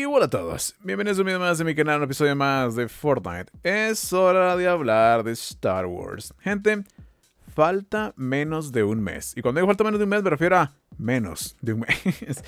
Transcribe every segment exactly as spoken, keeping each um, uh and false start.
hola a todos, bienvenidos a un video más de mi canal, un episodio más de Fortnite. Es hora de hablar de Star Wars. Gente, falta menos de un mes. Y cuando digo falta menos de un mes me refiero a menos de un mes.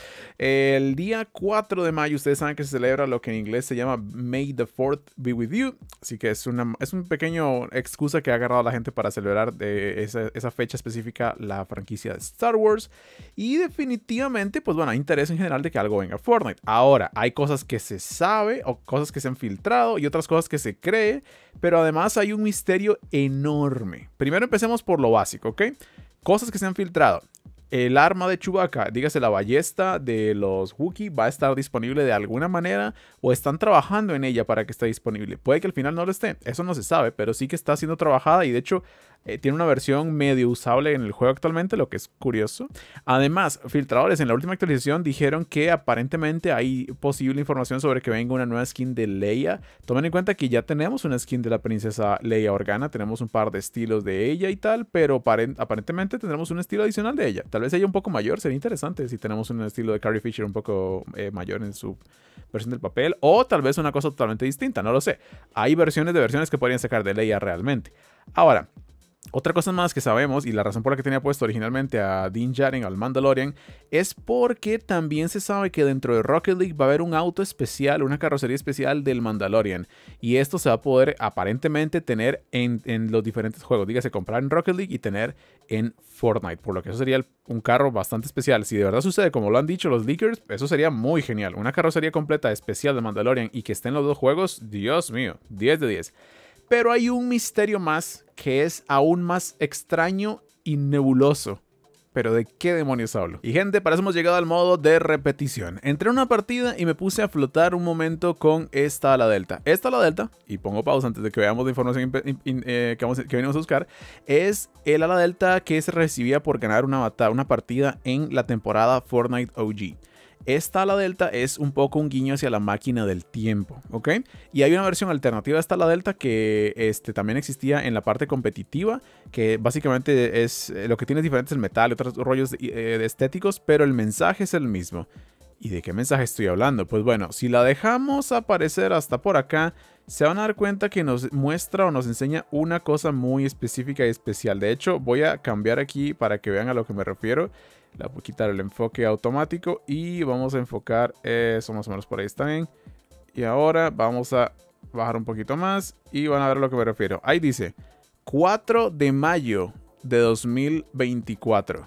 El día cuatro de mayo ustedes saben que se celebra lo que en inglés se llama May the fourth be with you. Así que es una es un pequeño excusa que ha agarrado a la gente para celebrar de esa, esa fecha específica la franquicia de Star Wars. Y definitivamente, pues bueno, hay interés en general de que algo venga a Fortnite. Ahora, hay cosas que se sabe o cosas que se han filtrado y otras cosas que se cree. Pero además hay un misterio enorme. Primero empecemos por lo básico, ¿ok? Cosas que se han filtrado. El arma de Chewbacca, dígase la ballesta de los Wookiee, va a estar disponible de alguna manera o están trabajando en ella para que esté disponible. Puede que al final no lo esté, eso no se sabe, pero sí que está siendo trabajada y de hecho eh, tiene una versión medio usable en el juego actualmente, lo que es curioso. Además, filtradores en la última actualización dijeron que aparentemente hay posible información sobre que venga una nueva skin de Leia. Tomen en cuenta que ya tenemos una skin de la princesa Leia Organa, tenemos un par de estilos de ella y tal, pero aparentemente tendremos un estilo adicional de ella. Tal vez ella un poco mayor, sería interesante si tenemos un estilo de Carrie Fisher un poco eh, mayor en su versión del papel, o tal vez una cosa totalmente distinta, no lo sé. Hay versiones de versiones que podrían sacar de Leia realmente. Ahora, otra cosa más que sabemos, y la razón por la que tenía puesto originalmente a Din Djarin, al Mandalorian, es porque también se sabe que dentro de Rocket League va a haber un auto especial, una carrocería especial del Mandalorian. Y esto se va a poder aparentemente tener en, en los diferentes juegos. Dígase comprar en Rocket League y tener en Fortnite. Por lo que eso sería un carro bastante especial. Si de verdad sucede como lo han dicho los leakers, eso sería muy genial. Una carrocería completa especial de Mandalorian y que esté en los dos juegos, Dios mío, diez de diez. Pero hay un misterio más que es aún más extraño y nebuloso. Pero ¿de qué demonios hablo? Y gente, para eso hemos llegado al modo de repetición. Entré a una partida y me puse a flotar un momento con esta ala delta. Esta ala delta, y pongo pausa antes de que veamos la información eh, que, vamos, que venimos a buscar, es el ala delta que se recibía por ganar una, batalla, una partida en la temporada Fortnite O G. Esta ala delta es un poco un guiño hacia la máquina del tiempo, ¿ok? Y hay una versión alternativa de esta ala delta que este, también existía en la parte competitiva, que básicamente es lo que tiene diferentes metal y otros rollos eh, estéticos, pero el mensaje es el mismo. ¿Y de qué mensaje estoy hablando? Pues bueno, si la dejamos aparecer hasta por acá, se van a dar cuenta que nos muestra o nos enseña una cosa muy específica y especial. De hecho, voy a cambiar aquí para que vean a lo que me refiero. Le voy a quitar el enfoque automático y vamos a enfocar eso más o menos por ahí está bien. Y ahora vamos a bajar un poquito más y van a ver a lo que me refiero. Ahí dice cuatro de mayo de dos mil veinticuatro.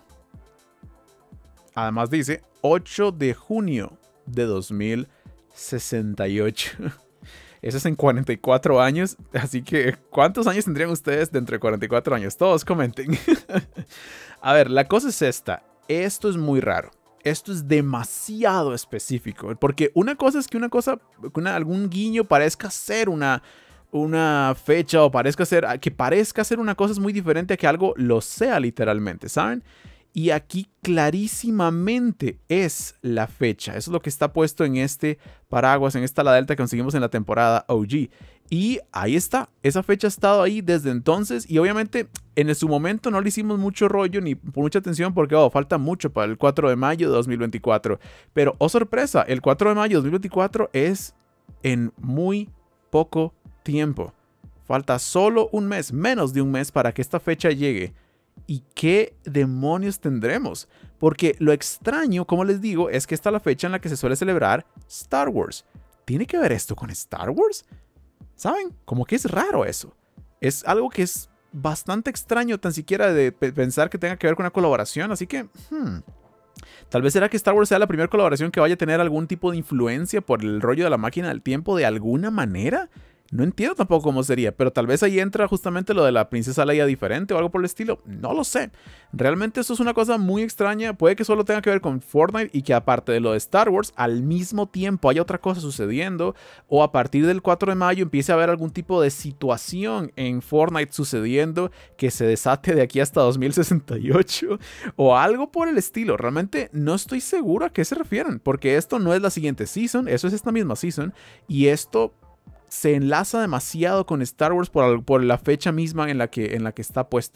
Además dice ocho de junio de dos mil sesenta y ocho. Eso es en cuarenta y cuatro años. Así que, ¿cuántos años tendrían ustedes dentro de cuarenta y cuatro años? Todos comenten. A ver, la cosa es esta. Esto es muy raro. Esto es demasiado específico. Porque una cosa es que una cosa, una, algún guiño parezca ser una, una fecha o parezca ser, que parezca ser una cosa es muy diferente a que algo lo sea literalmente, ¿saben? Y aquí clarísimamente es la fecha. Eso es lo que está puesto en este paraguas, en esta ala delta que conseguimos en la temporada O G. Y ahí está. Esa fecha ha estado ahí desde entonces. Y obviamente en su momento no le hicimos mucho rollo ni mucha atención porque oh, falta mucho para el cuatro de mayo de dos mil veinticuatro. Pero, oh sorpresa, el cuatro de mayo de dos mil veinticuatro es en muy poco tiempo. Falta solo un mes, menos de un mes para que esta fecha llegue. ¿Y qué demonios tendremos? Porque lo extraño, como les digo, es que esta es la fecha en la que se suele celebrar Star Wars. ¿Tiene que ver esto con Star Wars? ¿Saben? Como que es raro eso. Es algo que es bastante extraño tan siquiera de pensar que tenga que ver con una colaboración. Así que, hmm, tal vez será que Star Wars sea la primera colaboración que vaya a tener algún tipo de influencia por el rollo de la máquina del tiempo de alguna manera. No entiendo tampoco cómo sería, pero tal vez ahí entra justamente lo de la princesa Leia diferente o algo por el estilo. No lo sé. Realmente esto es una cosa muy extraña. Puede que solo tenga que ver con Fortnite y que aparte de lo de Star Wars, al mismo tiempo haya otra cosa sucediendo. O a partir del cuatro de mayo empiece a haber algún tipo de situación en Fortnite sucediendo que se desate de aquí hasta dos mil sesenta y ocho. O algo por el estilo. Realmente no estoy seguro a qué se refieren. Porque esto no es la siguiente season. Eso es esta misma season. Y esto se enlaza demasiado con Star Wars por, por la fecha misma en la, que, en la que está puesto.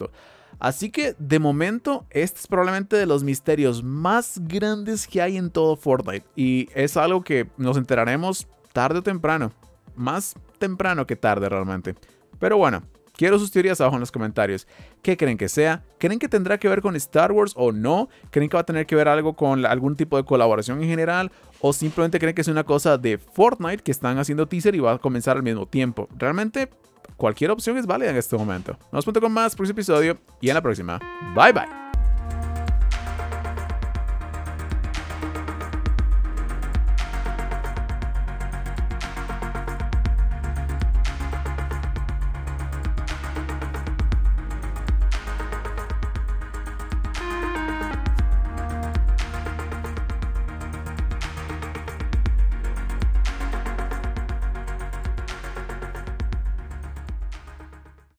Así que de momento este es probablemente de los misterios más grandes que hay en todo Fortnite. Y es algo que nos enteraremos tarde o temprano. Más temprano que tarde realmente. Pero bueno, quiero sus teorías abajo en los comentarios. ¿Qué creen que sea? ¿Creen que tendrá que ver con Star Wars o no? ¿Creen que va a tener que ver algo con algún tipo de colaboración en general? ¿O simplemente creen que es una cosa de Fortnite que están haciendo teaser y va a comenzar al mismo tiempo? Realmente cualquier opción es válida en este momento. Nos vemos con más próximo episodio y en la próxima. Bye bye.